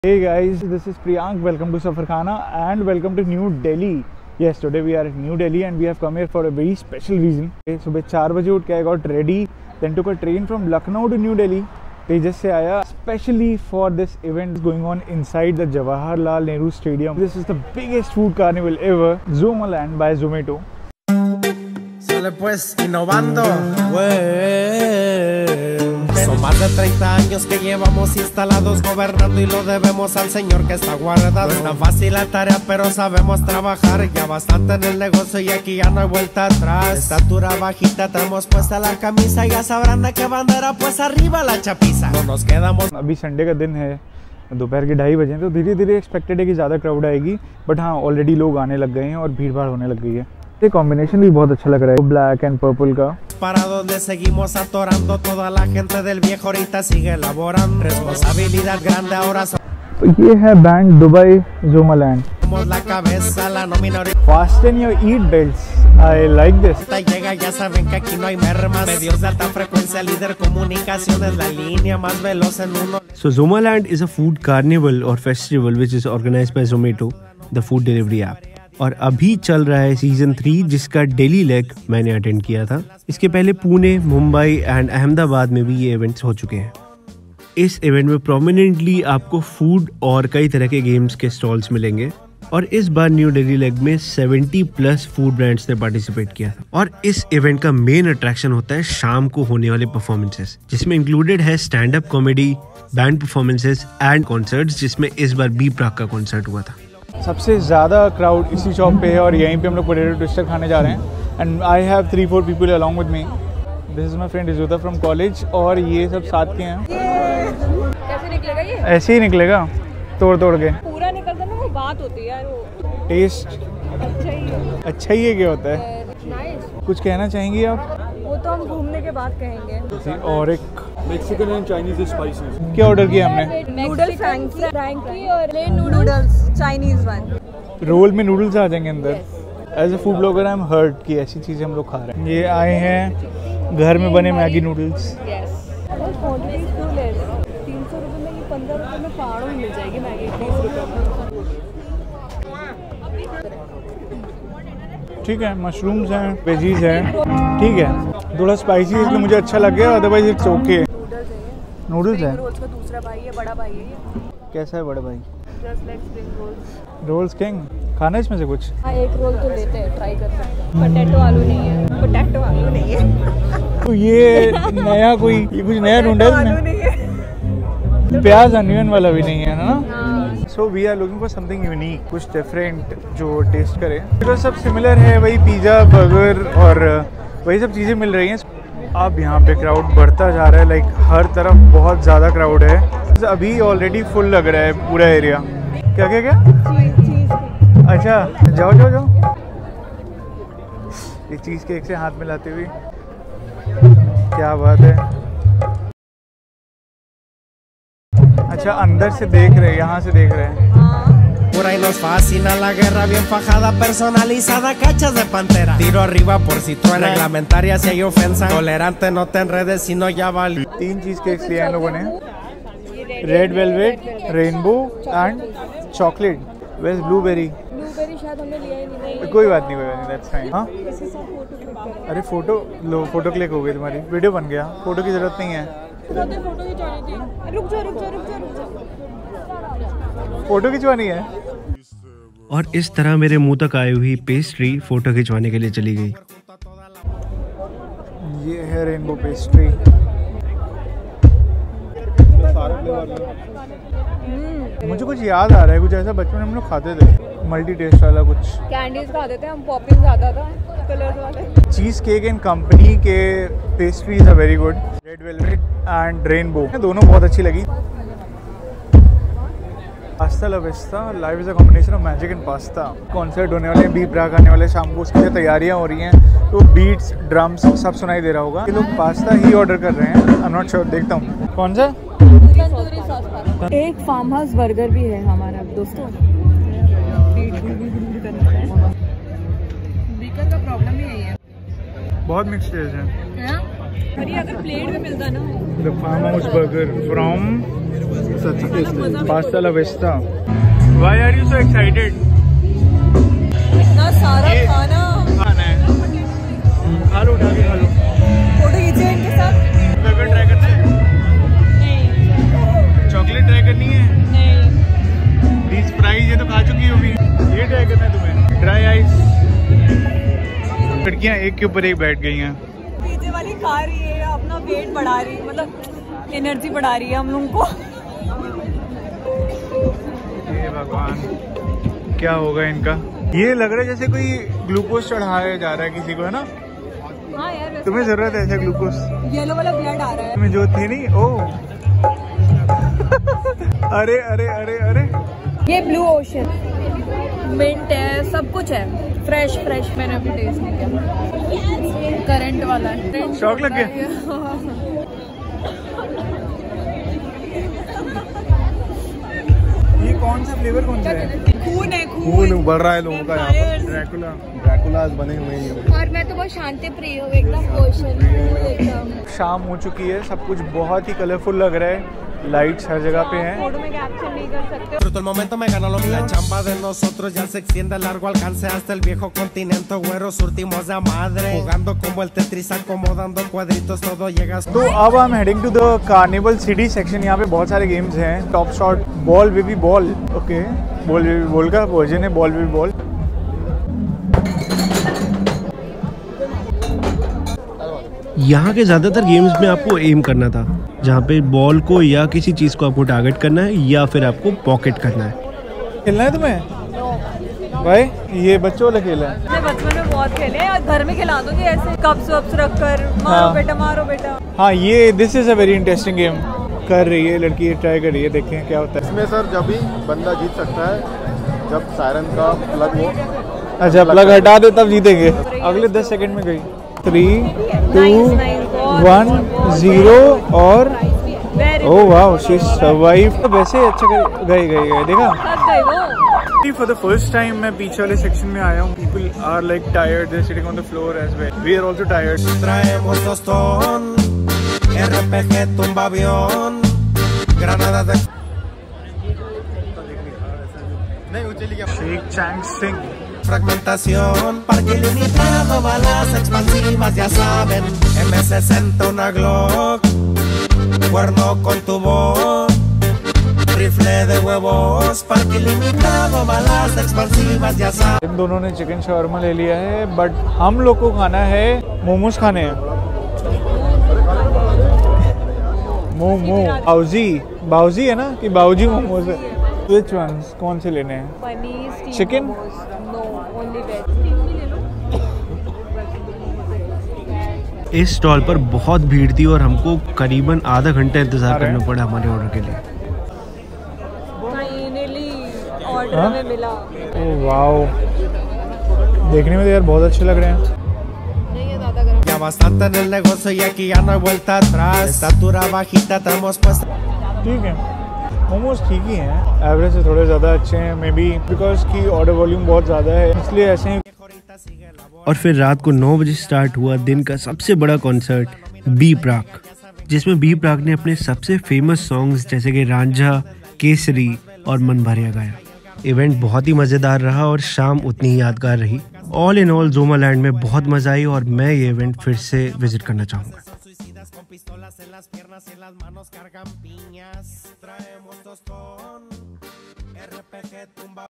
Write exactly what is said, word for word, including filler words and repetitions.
Hey guys, this is Priyank. Welcome to Safarkhana and welcome to New Delhi. Yes, today we are at New Delhi and we have come here for a very special reason. सुबह चार बजे उठ के I got ready, then took a train from Lucknow to New Delhi. तेजस से आया specially for this event going on inside the Jawaharlal Nehru Stadium. This is the biggest food carnival ever, Zomaland by Zomato. Sale pues innovando. Son más de treinta años que llevamos instalados gobernando y lo debemos al Señor que está guardado. No es tan fácil la tarea, pero sabemos trabajar ya bastante en el negocio y aquí ya no hay vuelta atrás. Estatura bajita, tenemos puesta la camisa, ya sabrán de qué bandera, pues arriba la chapiza. No nos quedamos. अभी Sunday का दिन है, दोपहर के ढाई बजे, तो धीरे धीरे एक्सपेक्टेड है कि ज़्यादा क्राउड आएगी, बट हाँ ऑलरेडी लोग आने लग गए हैं और भीड़ भाड़ होने लग गई है। ये कॉम्बिनेशन भी बहुत अच्छा लग रहा है, ब्लैक एंड पर्पल का। Para donde seguimos atorando toda la gente del viejo ahorita sigue elaborando responsabilidad grande ahora तो ये है band Dubai Zomaland. somos la cabeza la nómina Fasten your eat belts. I like this. llega ya saben que aquí no hay mermas medios de alta frecuencia líder comunicaciones la línea más veloz en uno. So Zomaland is a food carnival or festival which is organized by Zomato, the food delivery app. और अभी चल रहा है season three जिसका Delhi leg मैंने attend किया था। इसके पहले पुणे, मुंबई एंड अहमदाबाद में भी ये इवेंट्स हो चुके हैं। इस इवेंट में प्रोमिनेंटली आपको फूड और कई तरह के गेम्स के स्टॉल्स मिलेंगे और इस बार न्यू दिल्ली लेग में सत्तर प्लस फूड ब्रांड्स ने पार्टिसिपेट किया था। और इस इवेंट का मेन अट्रैक्शन होता है शाम को होने वाले परफॉर्मेंसेस, जिसमें इंक्लूडेड है stand up comedy, band performances and concerts, जिसमें इस बार बी प्राक का कॉन्सर्ट हुआ था। सबसे ज़्यादा क्राउड इसी शॉप पे है और यहीं पे हम लोग पोटैटो ट्विस्टर खाने जा रहे हैं। And I have three four people along with me. This is my friend इजुता फ्रॉम कॉलेज और ये सब साथ के हैं। कैसे निकलेगा ये? ऐसे ही निकलेगा, तोड़ तोड़ के। पूरा निकलता ना वो बात होती है यार, वो टेस्ट अच्छा ही है। अच्छा ही है, क्या होता है? नाइस। कुछ कहना चाहेंगी आप? वो तो हम घूमने के बाद कहेंगे। और एक मेक्सिकन एंड चाइनीज स्पाइसेस। क्या ऑर्डर किया हमने? नूडल फ्रैंकी फ्रैंकी और plain noodles Chinese one. Roll में नूडल्स आ जाएंगे अंदर। As a food blogger I am hurt कि ऐसी चीज़ें हम लोग खा रहे हैं। ये आए हैं घर में बने मैगी नूडल्स। तीन सौ रुपये में ये पंद्रह रुपये में पहाड़ों में मिल जाएगी मैगी तीस रुपये में। ठीक है, मशरूम्स हैं, वेजीज हैं, ठीक है। थोड़ा स्पाइसी है इसलिए मुझे अच्छा लग गया, अदरवाइज इट्स ओके। नूडल्स है। रोल्स का दूसरा भाई है, बड़ा भाई है ये। कैसा है बड़ा भाई? Just like spring rolls. Rolls king. खाना इसमें से कुछ? हाँ, एक रोल तो लेते हैं, ट्राई कर सकते हैं। पोटैटो आलू नहीं है, पोटैटो आलू नहीं है। तो ये नया कोई ये कुछ नया ढूंढा है आलू इसने? नहीं है। प्याज अनियन वाला भी नहीं है ना? हाँ। So we are looking for something unique, कुछ डिफरेंट जो टेस्ट करे। तो सब सिमिलर है, वही पिज़्ज़ा, बर्गर और वही सब चीज़ें मिल रही हैं। अब यहाँ पे क्राउड बढ़ता जा रहा है, लाइक हर तरफ बहुत ज़्यादा क्राउड है। अभी ऑलरेडी फुल लग रहा है पूरा एरिया। क्या क्या क्या? चीज चीज। अच्छा, जाओ जाओ जाओ। ये चीज़ केक से हाथ मिलाते हुए, क्या बात है। अच्छा, अंदर से देख रहे हैं, यहाँ से देख रहे हैं। Por ahí nos fascina la guerra bien fajada, personalizada, cachas de pantera. Tiro arriba por si truena, reglamentaria si hay ofensa. Tolerante, no te enredes, si no ya vale. तीन चीज़ केक्स लिए हैं लोगों ने, red velvet, rainbow and chocolate. West blueberry. Blueberry शायद हमने लिया ही नहीं। कोई बात नहीं, कोई बात नहीं, दैट्स फाइन। हाँ, किसी से फोटो क्लिक कर। अरे फोटो लो, फोटो क्लिक हो गई तुम्हारी, वीडियो बन गया, फोटो की ज़रूरत नहीं है। फोटो खिंचवानी थी। रुक जा रुक जा रुक जा रुक जा। फोटो खिंचवानी है। और इस तरह मेरे मुंह तक आई हुई पेस्ट्री फोटो खिंचवाने के लिए चली गई। ये है रेनबो पेस्ट्री। मुझे कुछ याद आ रहा है, कुछ ऐसा बचपन में हम लोग खाते थे, मल्टी टेस्ट वाला कुछ। कैंडीज खाते थे हम, पॉपिंग ज़्यादा था कलर्स वाले। चीज़ केक एंड कंपनी के pastries are very good. Red velvet and rainbow दोनों बहुत अच्छी लगी। Pasta la vista live is a combination of magic and pasta. Concert होने वाले हैं, बी प्राक आने वाले शाम को, उसकी जो तैयारियां हो रही हैं, तो बीट्स, ड्रम्स सब सुनाई दे रहा होगा। ये लोग पास्ता ही ऑर्डर कर रहे हैं, आई एम नॉट श्योर, देखता हूँ कौन सा। एक फार्म हाउस बर्गर भी है हमारा दोस्तों। बीकर का प्रॉब्लम ही यही है, बहुत मिक्स टेस्ट है। अगर प्लेट में मिलता ना। The farm house burger from सबसे अच्छा टेस्ट है। Pasta la vista. Why are you so excited? इतना सारा खाना खाना है, खा लो, उठा के खा लो। फोटो खींचे इनके साथ। बर्गर ट्राई करना है? नहीं चॉकलेट ट्राई करनी है? नहीं। प्लीज फ्राइज ये तो खा चुकी हो भी। ये ट्राई करना है तुम्हें? Dry ice. लड़कियां एक के ऊपर एक बैठ गई हैं। पीछे वाली खा रही है, अपना वेट बढ़ा रही है, मतलब एनर्जी बढ़ा रही है हम लोगों को। हे भगवान, क्या होगा इनका? ये लग रहा है जैसे कोई ग्लूकोज चढ़ाया जा रहा है किसी को, है ना? हाँ यार, तुम्हें जरूरत है ऐसा ग्लूकोज? येलो वाला ब्लड आ रहा है। तुम्हें जो थी नहीं, ओ अरे अरे अरे अरे, ये ब्लू ओशन मिंट है, सब कुछ है, फ्रेश फ्रेश। मैंने अभी टेस्ट नहीं किया। करंट वाला है। शौक लग गया? ये कौन सा फ्लेवर कौन सा है? खून है, खून। खून उबल रहा है लोगों का यहाँ पर। ड्रैकुला। ड्रैकुलास बने हुए हैं। और मैं तो बहुत शांति प्रिय हूँ, एकदम ओशन एकदम। शाम हो चुकी है, सब कुछ बहुत ही कलरफुल लग रहा है, लाइट्स हर जगह पे हैं। फोटो में कैप्चर नहीं कर सकते। Disfruto el momento, me gana lo mío. La chamba de nosotros ya se extiende a largo alcance hasta el viejo continente. Güero, surtimos de madre. Jugando como el Tetris, acomodando cuadritos, todo llega. तो अब हम heading to the carnival city section. यहाँ पे बहुत सारे games हैं। Top shot, ball baby ball, okay, ball baby ball का version है, बॉल बेबी बॉल। यहाँ के ज़्यादातर गेम्स में आपको एम करना था, जहाँ पे बॉल को या किसी चीज़ को आपको टारगेट करना है या फिर आपको पॉकेट करना है। खेलना है तुम्हें? भाई ये बच्चों वाला खेल है। मैं बचपन में बहुत खेले हैं और घर में खिला दूंगी ऐसे कप्स वप्स रख कर, मारो हाँ। बेटा मारो बेटा। हाँ, ये this is a very interesting game. कर रही है लड़की, ये ट्राई कर रही है, देखें क्या होता है इसमें सर जब भी बंदा जीत सकता है जब सायरन का प्लग हो। अच्छा, प्लग हटा दे तब जीतेंगे। अगले दस सेकंड में गई। थ्री टू वन जीरो और ओह वाओ, शी सर्वाइव। वैसे अच्छा कर गए गए गए देखा। थक गई वो। फॉर द फर्स्ट टाइम मैं पीछे वाले सेक्शन में आया हूँ। People are like tired, they are sitting on the floor as well. We are also tired. Traemos tostón, R P G tumba avión, granadas de. Sheikh चैंग Singh. Fragmentación, parque limitado, balas expansivas, ya saben. M sesenta, una Glock, cuerno con tubo, rifle de huevos, parque limitado, balas expansivas, ya saben. इन दोनों ने chicken shawarma ले लिया है, but हम लोग को खाना है मोमोज खाने हैं। मोमो बाउजी, बाउजी है ना कि बाउजी मोमोज है? Which ones? कौन से लेने हैं? पनीर steam Chicken? Momos. No, only veg. इस स्टॉल पर बहुत भीड़ थी और हमको करीबन आधा घंटा इंतज़ार अरे। करना पड़ा हमारे ऑर्डर के लिए। फाइनली ऑर्डर हाँ? में मिला। ओह वाओ, देखने में तो यार बहुत अच्छे लग रहे हैं। नहीं है ज़्यादा गर्म। Ya bastante en el negocio y aquí ya no hay vuelta atrás. Estatura bajita, tenemos pues. ठीक है, मोमोज ठीक ही हैं, एवरेज से थोड़े ज़्यादा अच्छे हैं, मे बी बिकॉज की ऑर्डर वॉल्यूम बहुत ज़्यादा है इसलिए ऐसे ही। और फिर रात को नौ बजे स्टार्ट हुआ दिन का सबसे बड़ा कॉन्सर्ट बी प्राक, जिसमें बी प्राक ने अपने सबसे फेमस सॉन्ग्स जैसे कि रांझा, केसरी और मन भरिया गाया। इवेंट बहुत ही मज़ेदार रहा और शाम उतनी ही यादगार रही। All in all Zomaland में बहुत मज़ा आई और मैं ये इवेंट फिर से विजिट करना चाहूँगा। Con pistolas en las piernas y en las manos cargan piñas. Traemos tostón, R P G tumba.